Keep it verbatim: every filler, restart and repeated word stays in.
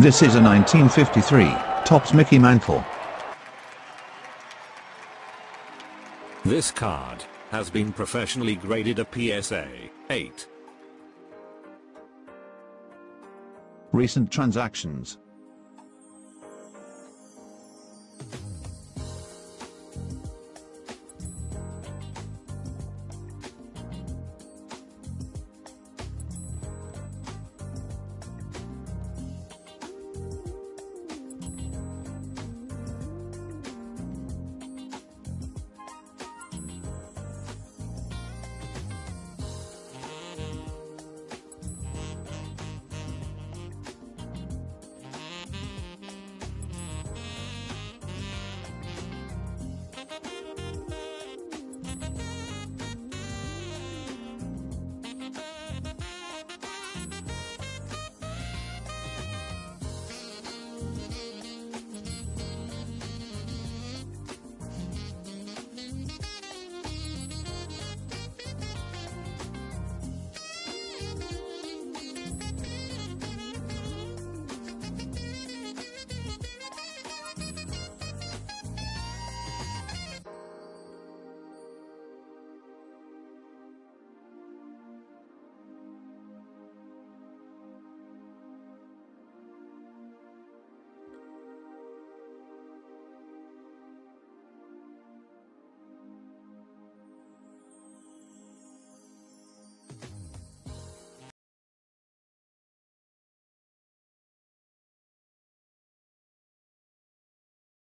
This is a nineteen fifty-three Topps Mickey Mantle. This card has been professionally graded a P S A eight. Recent transactions.